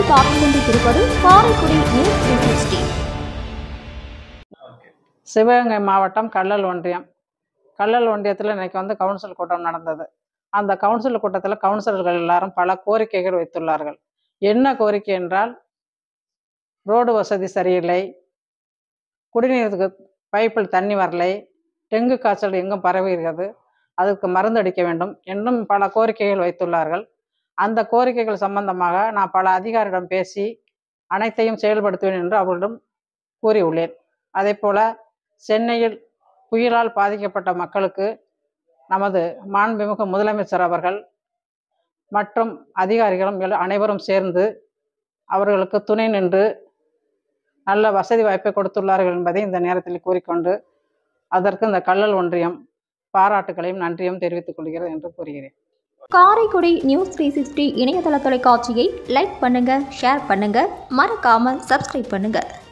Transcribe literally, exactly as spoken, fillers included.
நீங்கள் பார்த்துக் கொண்டிருப்பது Karaikudi news three sixty. Sivaganga மாவட்டம் கள்ளல் ஒன்றியம் கள்ளல் ஒன்றியத்தில் இன்னைக்கு வந்து கவுன்சில் கூட்டம் நடந்தது. அந்த கவுன்சில் கூட்டத்தில் கவுன்சிலர்கள் எல்லாரும் பல கோரிக்கைகள் வைத்துள்ளார்கள். என்ன கோரிக்கை என்றால், ரோடு வசதி சரியில்லை, குடிநீருக்கு பைப்பில் தண்ணி வரலை, டெங்கு காய்ச்சல் எங்கும் பரவுகிறது, அதுக்கு மருந்து அடிக்க வேண்டும் இன்னும் பல கோரிக்கைகள் வைத்துள்ளார்கள். அந்த கோரிக்கைகள் சம்பந்தமாக நான் பல அதிகாரியிடம் பேசி அனைத்தையும் செயல்படுத்துவேன் என்று அவர்களிடம் கூறியுள்ளேன். அதே போல சென்னையில் புயலால் பாதிக்கப்பட்ட மக்களுக்கு நமது மாண்புமிகு முதலமைச்சர் அவர்கள் மற்றும் அதிகாரிகளும் அனைவரும் சேர்ந்து அவர்களுக்கு துணை நின்று நல்ல வசதி வாய்ப்பை கொடுத்துள்ளார்கள் என்பதை இந்த நேரத்தில் கூறிக்கொண்டு அதற்கு இந்த கள்ளல் ஒன்றியம் பாராட்டுகளையும் நன்றியும் தெரிவித்துக் கொள்கிறது என்று கூறுகிறேன். காரைக்குடி நியூஸ் த்ரீ சிக்ஸ்டி இணையதள தொலைக்காட்சியை லைக் பண்ணுங்க, ஷேர் பண்ணுங்க, மறக்காம சப்ஸ்கிரைப் பண்ணுங்க.